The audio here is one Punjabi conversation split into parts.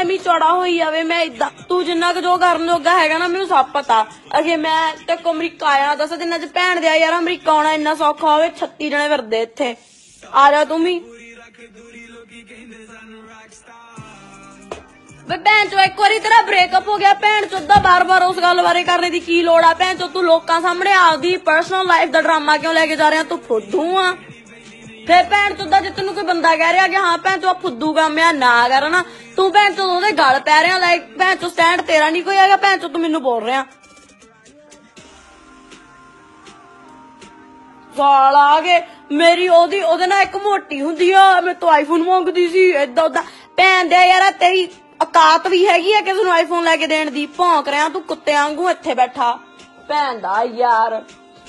ਐਵੇਂ ਚੌੜਾ ਹੋਈ ਜਾਵੇ ਮੈਂ ਇਦਾਂ ਤੂੰ ਜਿੰਨਾ ਕੁ ਜੋ ਕਰਨ ਜੋਗਾ ਹੈਗਾ ਨਾ ਮੈਨੂੰ ਸਭ ਪਤਾ ਅਗੇ ਮੈਂ ਤੇ ਅਮਰੀਕਾ ਆਇਆ 10 ਦਿਨਾਂ ਚ ਭੈਣ ਦੇ ਯਾਰ ਅਮਰੀਕਾ ਆਉਣਾ ਇੰਨਾ ਸੌਖਾ ਹੋਵੇ 36 ਜਣੇ ਫਿਰਦੇ ਇੱਥੇ ਆ ਜਾ ਤੂੰ ਵੀ ਭੈਣ ਚੋ ਇੱਕ ਵਾਰੀ ਤੇਰਾ ਬ੍ਰੇਕਅਪ ਹੋ ਗਿਆ ਭੈਣ ਚੋਦਾ ਬਾਰ-ਬਾਰ ਉਸ ਗੱਲ ਬਾਰੇ ਕਰਨੇ ਦੀ ਕੀ ਲੋੜ ਆ ਭੈਣ ਚੋ ਤੂੰ ਲੋਕਾਂ ਸਾਹਮਣੇ ਆਪਦੀ ਪਰਸਨਲ ਲਾਈਫ ਦਾ ਡਰਾਮਾ ਕਿਉਂ ਲੈ ਕੇ ਜਾ ਰਿਹਾ ਤੂੰ ਫੁੱਦੂ ਆ ਫਿਰ ਭੈਣ ਚੋਦਾ ਜੇ ਤੈਨੂੰ ਕੋਈ ਬੰਦਾ ਕਹਿ ਰਿਹਾ ਕਿ ਹਾਂ ਭੈਣ ਚੋ ਫੁੱਦੂ ਕੰਮ ਆ ਨਾ ਕਰ ਨਾ ਤੂੰ ਭੈਣ ਚੋ ਉਹਦੇ ਗਲ ਪੈ ਰਿਹਾ ਲਾਈਕ ਭੈਣ ਚੋ ਸਟੈਂਡ ਤੇਰਾ ਨਹੀਂ ਕੋਈ ਹੈਗਾ ਭੈਣ ਚੋ ਤੂੰ ਮੈਨੂੰ ਬੋਲ ਰਿਹਾ ਸਾਲ ਆ ਗਏ ਮੇਰੀ ਉਹਦੇ ਨਾਲ ਇੱਕ ਮੋਟੀ ਹੁੰਦੀ ਆ ਮੈਂ ਤੋਂ ਆਈਫੋਨ ਮੰਗਦੀ ਸੀ ਏਦਾਂ ਉਦਾਂ ਭੈਣ ਦੇ ਯਾਰ ਤੇਰੀ ਔਕਾਤ ਵੀ ਹੈਗੀ ਆ ਕਿਸੇ ਨੂੰ ਆਈਫੋਨ ਲੈ ਕੇ ਦੇਣ ਦੀ ਭੌਂਕ ਰਿਹਾ ਤੂੰ ਕੁੱਤੇ ਵਾਂਗੂ ਇੱਥੇ ਬੈਠਾ ਭੈਣ ਦਾ ਯਾਰ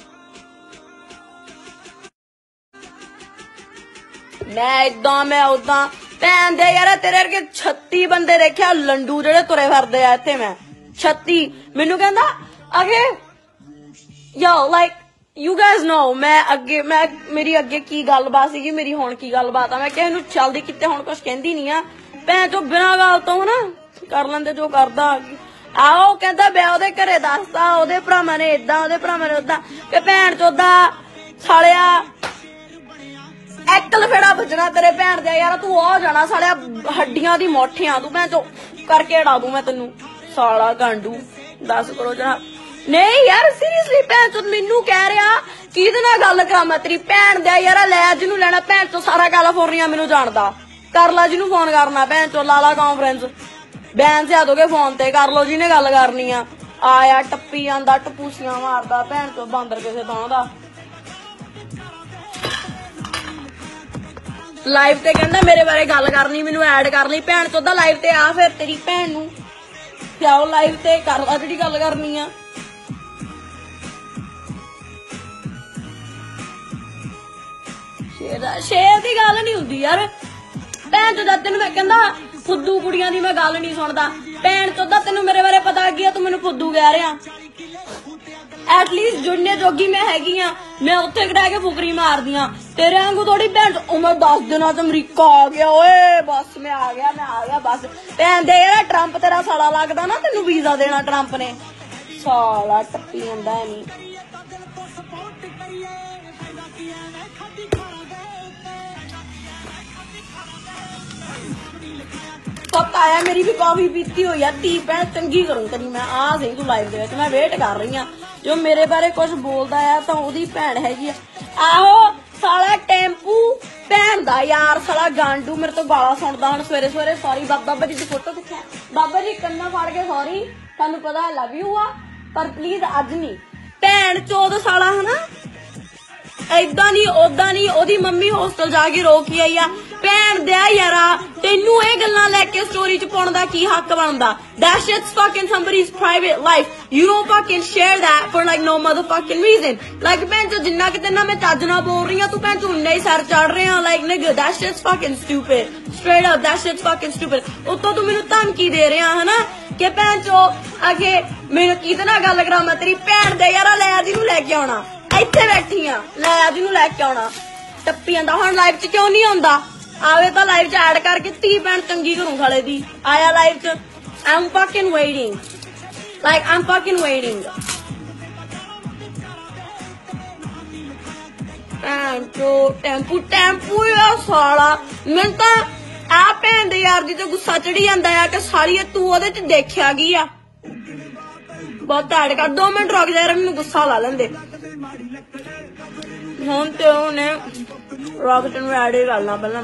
ਮੈਂ ਏਦਾਂ ਮੈਂ ਉਦਾਂ ਭੈਣ ਦੇ ਯਾਰ ਤੇਰੇ ਵਰਗੇ 36 ਬੰਦੇ ਦੇਖਿਆ ਲੰਡੂ ਜਿਹੜੇ ਤੁਰੇ ਫਿਰਦੇ ਆ ਇੱਥੇ ਮੈਂ 36 ਮੈਨੂੰ ਕਹਿੰਦਾ ਅਗੇ ਯੋ ਲਾਈਕ ਯੂ ਗਾਇਜ਼ ਨੋ ਮੈਂ ਮੇਰੀ ਅੱਗੇ ਕੀ ਗੱਲਬਾਤ ਸੀਗੀ ਮੇਰੀ ਹੁਣ ਕੀ ਗੱਲਬਾਤ ਆ ਮੈਂ ਕਿਸੇ ਨੂੰ ਚੱਲਦੀ ਕਿਤੇ ਹੁਣ ਕੁਛ ਕਹਿੰਦੀ ਨੀ ਆ ਭੈਣ ਚੋ ਬਿਨਾਂ ਗੱਲ ਤੋਂ ਨਾ ਕਰ ਲੈਂਦੇ ਜੋ ਕਰਦਾ ਆਹੋ ਕਹਿੰਦਾ ਮੈਂ ਉਹਦੇ ਘਰੇ ਦੱਸਦਾ ਉਹਦੇ ਭਰਾਵਾਂ ਨੇ ਏਦਾਂ ਉਹਦੇ ਭਰਾਵਾਂ ਨੇ ਓਦਾਂ ਕਿ ਭੈਣ ਚੋਦਾ ਸਾਲਿਆ ਇੱਕ ਲਫੇੜਾ ਵੱਜਣਾ ਤੇਰੇ ਭੈਣ ਦੇ ਯਾਰ ਤੂੰ ਆ ਜਾਣਾ ਸਾਲਿਆ ਹੱਡੀਆਂ ਦੀ ਮੋਠੀਆਂ ਤੂੰ ਭੈਣ ਚੋ ਕਰਕੇ ਉਡਾ ਦੂੰ ਮੈਂ ਤੈਨੂੰ ਸਾਲਾ ਗਾਂਡੂ ਦੱਸ ਕਰੋ ਜਰਾ ਨਹੀਂ ਯਾਰ ਸੀਰੀਅਸਲੀ ਭੈਣ ਚੋ ਮੈਨੂੰ ਕਹਿ ਰਿਹਾ ਕਿਹਦੇ ਨਾਲ ਗੱਲ ਕਰਾਂ ਮੈਂ ਤੇਰੀ ਭੈਣ ਦੇ ਯਾਰ ਲੈ ਜਿਹਨੂੰ ਲੈਣਾ ਭੈਣ ਚੋ ਸਾਰਾ ਕੈਲੀਫੋਰਨੀਆ ਮੈਨੂੰ ਜਾਣਦਾ ਕਰ ਲਾ ਜਿਹਨੂੰ ਫੋਨ ਕਰਨਾ ਭੈਣ ਚੋ ਲਾਲਾ ਕਾਨਫਰੰਸ ਬੈਨ ਸਿਆ ਦੋਗੇ ਫੋਨ ਤੇ ਕਰ ਲੋ ਜਿਹਨੇ ਗੱਲ ਕਰਨੀ ਆ ਆਇਆ ਟੱਪੀ ਜਾਂਦਾ ਟਪੂਸੀਆਂ ਮਾਰਦਾ ਭੈਣ ਚੋ ਬਾਂਦਰ ਕਿਸੇ ਥਾਂ ਦਾ ਲਾਈਵ ਤੇ ਕਹਿੰਦਾ ਮੇਰੇ ਬਾਰੇ ਗੱਲ ਕਰਨੀ ਮੈਨੂੰ ਐਡ ਕਰ ਲਈ ਭੈਣ ਚੋਦਾ ਲਾਈਵ ਤੇ ਆ ਫਿਰ ਤੇਰੀ ਭੈਣ ਨੂੰ ਪਿਆਓ ਲਾਈਵ ਤੇ ਕਰ ਲਾ ਜਿਹੜੀ ਗੱਲ ਕਰਨੀ ਆ ਸ਼ੇਰ ਦੀ ਗੱਲ ਨਹੀਂ ਹੁੰਦੀ ਯਾਰ ਭੈਣ ਚੋਦਾ ਤੈਨੂੰ ਮੈਂ ਕਹਿੰਦਾ ਫੁੱਦੂ ਕੁੜੀਆਂ ਦੀ ਮੈਂ ਗੱਲ ਨਹੀਂ ਸੁਣਦਾ ਭੈਣ ਚੋਦਾ ਤੈਨੂੰ ਮੇਰੇ ਬਾਰੇ ਪਤਾ ਲੱਗ ਗਿਆ ਤੂੰ ਮੈਨੂੰ ਫੁੱਦੂ ਕਹਿ ਰਿਹਾ ਐਟਲੀਸਟ ਜੁੜਨੇ ਜੋਗੀ ਮੈਂ ਹੈਗੀ ਆ ਮੈਂ ਉੱਥੇ ਰਹਿ ਕੇ ਫੁਕਰੀ ਮਾਰਦੀ ਆ ਤੇਰੇ ਵਾਂਗੂ ਥੋੜੀ ਭੈਣ ਉਮਰ 10 ਦਿਨਾਂ ਚ ਅਮਰੀਕਾ ਆ ਗਿਆ ਓਏ ਬਸ ਮੈਂ ਆ ਗਿਆ ਬਸ ਭੈਣ ਦੇ ਯਾਰ ਟਰੰਪ ਤੇਰਾ ਸਾਲਾ ਲੱਗਦਾ ਨਾ ਤੈਨੂੰ ਵੀਜ਼ਾ ਦੇਣਾ ਟਰੰਪ ਨੇ ਸਾਲਾ ਟੱਪੀ ਜਾਂਦਾ ਨਹੀਂ ਪਤਾ ਆ ਮੇਰੀ ਵੀ ਕਾਫੀ ਪੀਤੀ ਹੋਈ ਆ ਧੀ ਭੈਣ ਚੰਗੀ ਕਰੂੰ ਤੇਰੀ ਮੈਂ ਆ ਸਹੀ ਤੂੰ ਲਾਈਵ ਦੇ ਵਿੱਚ ਮੈਂ ਵੇਟ ਕਰ ਰਹੀ ਆ ਜੋ ਮੇਰੇ ਬਾਰੇ ਕੁਝ ਬੋਲਦਾ ਆ ਤਾਂ ਉਹਦੀ ਭੈਣ ਹੈਗੀ ਆ ਆਹੋ ਸਾਲਾ ਟੈਂਪੂ ਭੈਣ ਦਾ ਯਾਰ ਸਾਲਾ ਗਾਂਡੂ ਮੇਰੇ ਤੋਂ ਗਾਲਾਂ ਸੁਣਦਾ ਹੁਣ ਸਵੇਰੇ ਸਵੇਰੇ ਸੌਰੀ ਬਾਬਾ ਜੀ ਦੀ ਫੋਟੋ ਦਿਖਾ ਬਾਬਾ ਜੀ ਕੰਨਾਂ ਫੜ ਕੇ ਸੌਰੀ ਤੁਹਾਨੂੰ ਪਤਾ ਲਵ ਯੂ ਆ ਪਰ ਪਲੀਜ਼ ਅੱਜ ਨਹੀਂ ਭੈਣ ਚੋਦ ਸਾਲਾ ਹਨਾ ਏਦਾਂ ਨੀ ਓਦਾਂ ਨੀ ਉਹਦੀ ਮੰਮੀ ਹੋਸਟਲ ਜਾ ਕੇ ਰੋ ਕੇ ਆਈ ਆ ਭੈਣ ਦਿਆ ਯਾਰਾ ਤੈਨੂੰ ਇਹ ਗੱਲਾਂ ਲੈ ਕੇ ਸਟੋਰੀ ਚ ਪਾਉਣ ਦਾ ਕੀ ਹੱਕ ਬਣਦਾ that shit's fucking somebody's private life you don't fucking share that for like no motherfucking reason like ਭੈਣ ਚੋ ਜਿੰਨਾ ਕਿਤੇ ਨਾ ਮੈਂ ਚੱਜ ਨਾਲ ਬੋਲ ਰਹੀ ਆ ਤੂੰ ਭੈਣ ਚੋ ਉਨਾ ਹੀ ਸਰ ਚੜ ਰਿਹਾ like nigga that shit's fucking stupid straight up that shit's fucking stupid ਉੱਤੋਂ ਤੂੰ ਮੈਨੂੰ ਧਮਕੀ ਦੇ ਰਿਹਾ ਹਨਾ ਕਿ ਭੈਣ ਚੋ ਅਗੇ ਮੈਨੂੰ ਕਿਹਦੇ ਨਾਲ ਗੱਲ ਕਰਾਂ ਮੈਂ ਤੇਰੀ ਭੈਣ ਦੇ ਯਾਰਾ ਲੈ ਆ ਜਿਹਨੂੰ ਲੈ ਕੇ ਆਉਣਾ ਇੱਥੇ ਬੈਠੀ ਆ ਲੈ ਆ ਜਿਹਨੂੰ ਲੈ ਕੇ ਆਉਣਾ ਟੱਪੀ ਜਾਂਦਾ ਹੁਣ ਲਾਈਵ ਚ ਕਿਉਂ ਨਹੀਂ ਆਉਂਦਾ ਆਵੇ ਤਾਂ ਲਾਈਵ ਚ ਐਡ ਕਰਕੇ ਧੀ ਭੈਣ ਚੰਗੀ ਕਰੂੰ ਖਾਲੇ ਦੀ ਆਇਆ ਲਾਈਵ ਚ I'm fucking waiting like I'm fucking waiting tempo ਯਾਰ ਸਾਲਾ ਮੈਨੂੰ ਤਾਂ ਆ ਭੈਣ ਦੇ ਯਾਰ ਦੀ ਤੇ ਗੁੱਸਾ ਚੜੀ ਜਾਂਦਾ ਆ ਕਿ ਸਾਲੀਏ ਤੂੰ ਉਹਦੇ ਚ ਦੇਖਿਆ ਕੀ ਆ ਬਹੁਤ ਐਡ ਕਰ 2 ਮਿੰਟ ਰੁਕ ਜਾ ਮੈਨੂੰ ਗੁੱਸਾ ਲਾ ਲੈਂਦੇ ਹੁਣ ਤੇ ਉਹਨੇ ਰੌਕਟ ਨੂੰ ਐਡ ਹੀ ਕਰਨਾ ਪਹਿਲਾਂ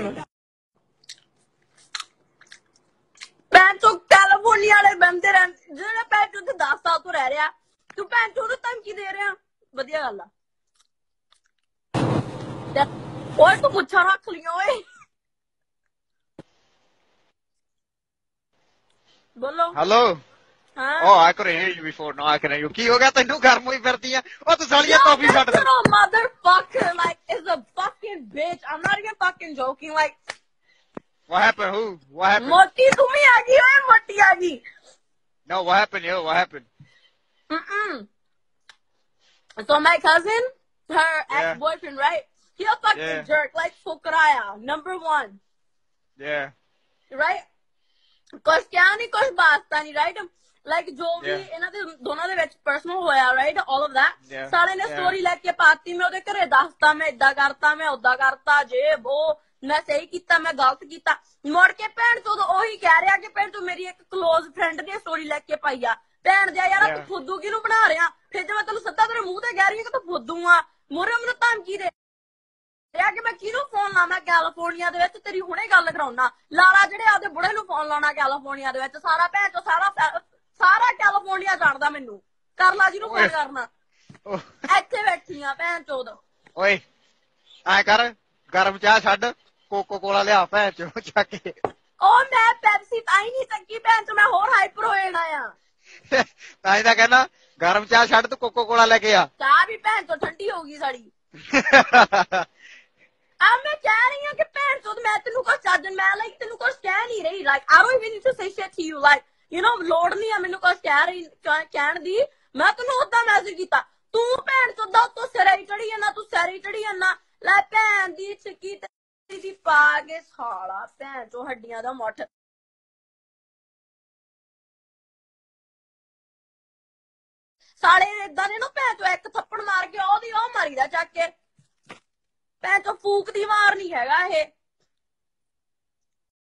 ਮੈਂ ਤੋਂ ਕੈਲੀਫੋਰਨੀਆ ਵਾਲੇ ਬੰਦੇ ਰਹਿੰਦੇ ਜਿਹੜਾ ਭੈਣ ਚੋਂ 10 ਸਾਲ ਤੋਂ ਰਹਿ ਰਿਹਾ ਤੂੰ ਭੈਣ ਚੋਂ ਨੂੰ ਧਮਕੀ ਦੇ ਰਿਹਾ ਵਧੀਆ ਗੱਲ ਆ ਓਏ ਤੂੰ ਪੁੱਛਾ ਰੱਖ ਲਿਆ ਓਏ ਬੋਲੋ hello Oh, I couldn't hear you before. No, I can hear you. ਕੀ ਹੋ ਗਿਆ ਤੈਨੂੰ ਗਰਮ ਹੋਈ ਫਿਰਦੀ ਆ ਉਹ ਤੂੰ ਸਾਲੀਆ ਕਾਫੀ ਛੱਡ ਦੇ no motherfucker like is a fucking bitch I'm not even fucking joking like what happened what happened ਮੋਟੀ ਤੂੰ ਵੀ ਆ ਗਈ ਓਏ ਮੋਟੀ ਆ ਗਈ no what happened yo what happened so my cousin her ex-boyfriend right he a fucking jerk like fukraya number 1 yeah right ਕੁਛ ਕਿਹਾ ਨਹੀਂ, ਕੁਛ ਬਾਤਾਂ ਨਹੀਂ, ਰਾਈਟ। ਲਾਈਕ ਜੋ ਵੀ ਇਹਨਾਂ ਦੇ ਦੋਨਾਂ ਦੇ ਵਿੱਚ ਪਰਸਨਲ ਹੋਇਆ, ਰਾਈਟ, ਆਲ ਆਫ ਦੈਟ ਸਾਲੇ ਨੇ ਸਟੋਰੀ ਲੈ ਕੇ ਪਾਤੀ। ਮੈਂ ਉਹਦੇ ਘਰੇ ਦੱਸਤਾ, ਮੈਂ ਏਦਾਂ ਕਰਤਾ, ਮੈਂ ਓਦਾਂ ਕਰਤਾ, ਜੇ ਉਹ ਮੈਂ ਸਹੀ ਕੀਤਾ, ਮੈਂ ਗਲਤ ਕੀਤਾ। ਮੁੜ ਕੇ ਭੈਣ ਤੋਂ ਉਹੀ ਕਹਿ ਰਿਹਾ ਕਿ ਭੈਣ ਤੂੰ ਮੇਰੀ ਇੱਕ ਕਲੋਜ਼ ਫਰੈਂਡ ਦੀ ਸਟੋਰੀ ਲੈ ਕੇ ਪਾਈ ਆ। ਭੈਣ ਦਿਆ ਯਾਰ ਤੂੰ ਫੁੱਦੂ ਕਿਹਨੂੰ ਬਣਾ ਰਿਹਾ? ਫਿਰ ਜੇ ਮੈਂ ਤੈਨੂੰ ਸਿੱਧਾ ਤੇਰੇ ਮੂੰਹ ਤੇ ਕਹਿ ਰਹੀ ਹਾਂ ਕਿ ਤੂੰ ਫੁੱਦੂ ਆ, ਮੋਰੇ ਮੈਨੂੰ ਧਮਕੀ ਦੇ ਕਿ ਮੈਂ ਕਿਹਨੂੰ ਫੋਨ ਲਾਵਾਂ ਕੈਲੀਫੋਰਨੀਆ ਦੇ ਵਿੱਚ? ਤੇਰੀ ਹੁਣੇ ਗੱਲ ਕਰਾਉਣਾ। ਲਾਲਾ ਜਿਹੜੇ ਆਪਦੇ ਬੁੜੇ ਨੂੰ ਫੋਨ ਲਾਉਣਾ ਕੈਲੀਫੋਰਨੀਆ ਦੇ ਵਿੱਚ, ਸਾਰਾ ਭੈਣ ਚੋ ਸਾਰਾ ਕੈਲੀਫੋਰਨੀਆ ਜਾਣਦਾ ਮੈਨੂੰ। ਕਰ ਲਾ ਜਿਹਨੂੰ ਫੋਨ ਕਰਨਾ। ਇੱਥੇ ਬੈਠੀ ਆ ਭੈਣ ਚੋਦ। ਓਏ ਐ ਕਰ, ਗਰਮ ਚਾਹ ਛੱਡ, ਕੋਕੋ ਕੋਲਾ ਲਿਆ ਭੈਣ ਚੋ ਚੱਕ ਕੇ। ਉਹ ਮੈਂ ਪੈਪਸੀ ਤਾਂ ਹੀ ਨਹੀਂ ਚੱਕੀ ਭੈਣ ਚੋ, ਮੈਂ ਹੋਰ ਹਾਈਪਰ ਹੋ ਜਾਣਾ ਆ। ਤਾਂ ਹੀ ਤਾਂ ਕਹਿਣਾ ਗਰਮ ਚਾਹ ਛੱਡ, ਤੂੰ ਕੋਕੋ ਕੋਲਾ ਲੈ ਕੇ ਆ। ਚਾਹ ਵੀ ਭੈਣ ਚੋ ਠੰਡੀ ਹੋ ਗਈ ਸਾਡੀ। ਮੈਂ ਕਹਿ ਰਹੀ ਹਾਂ ਕਿ ਭੈਣ ਚੋਦ ਮੈਂ ਤੈਨੂੰ ਕੁਛ ਚੱਜ, ਮੈਂ ਲਾਈਕ ਤੈਨੂੰ ਕੁਛ ਕਹਿ ਨਹੀਂ ਰਹੀ। Like I don't even need to say shit to you, like you know, ਲੋੜ ਨਹੀਂ ਆ ਮੈਨੂੰ ਕੁਛ ਕਹਿਣ ਦੀ। ਮੈਂ ਤੈਨੂੰ ਓਦਾਂ ਮੈਸੇਜ ਕੀਤਾ, ਤੂੰ ਭੈਣ ਚੋਦਾ ਉੱਤੋਂ ਸਿਰੇ ਚੜੀ ਜਾਂਦਾ, ਤੂੰ ਸਿਰੇ ਚੜੀ ਜਾਂਦਾ। ਲੈ ਭੈਣ ਦੀ ਛਿੱਕੀ ਦੀ ਪਾ ਕੇ ਸਾਲਾ ਭੈਣ ਚੋ ਹੱਡੀਆਂ ਦਾ ਮੁੱਠ। ਸਾਲੇ ਏਦਾਂ ਨੇ ਨਾ ਭੈਣ ਚੋ ਇੱਕ ਥੱਪੜ ਮਾਰ ਕੇ ਉਹਦੀ ਉਹ ਮਾਰੀ ਦਾ ਚੱਕ ਕੇ। ਭੈਣ ਚੋ ਫੂਕ ਦੀ ਮਾਰ ਨਹੀਂ ਹੈਗਾ ਇਹ।